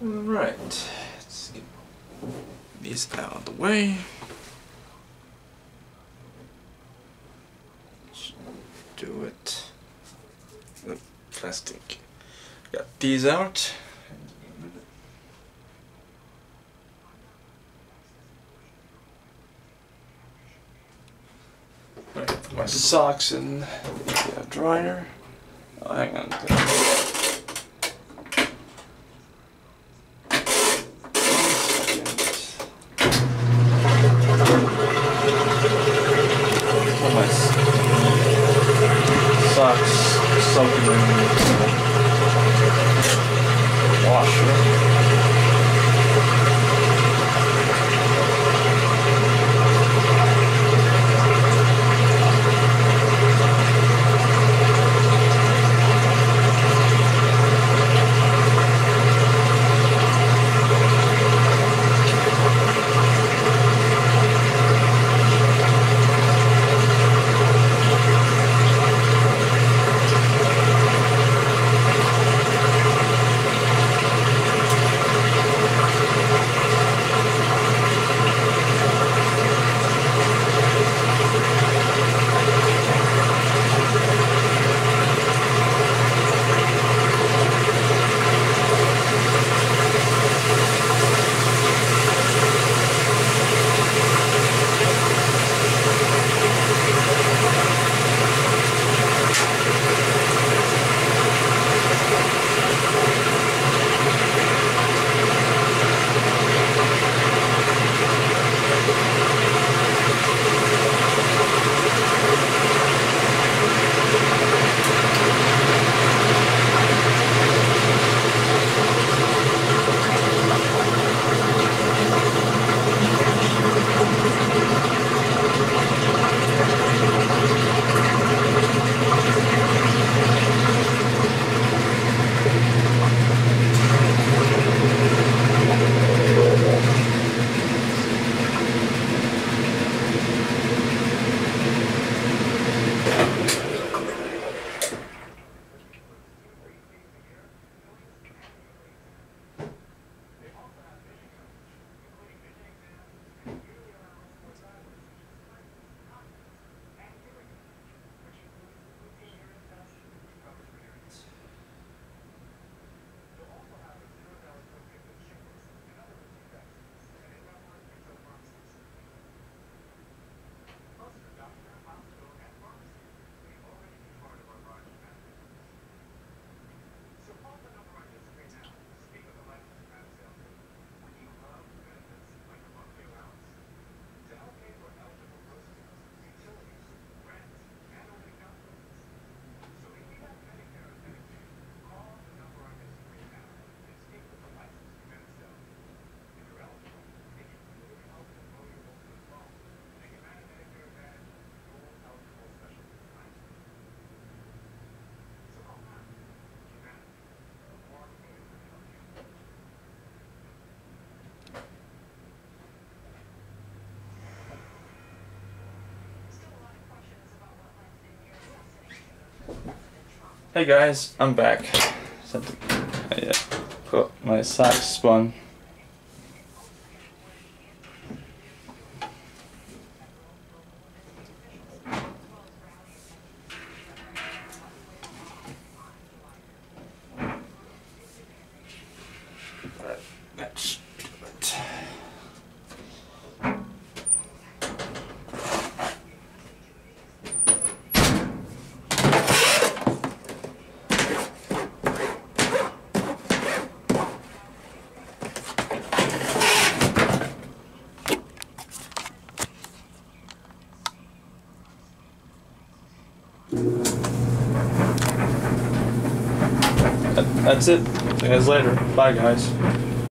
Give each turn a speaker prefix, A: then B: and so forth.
A: Alright, let's get these out of the way. Let's do it. The plastic. Got these out. Alright, put my socks in the dryer. Oh, hang on. Socks soaking in the washer. Hey guys, I'm back. Put my socks spun. Let's do it. That's it. See you guys later. Bye, guys.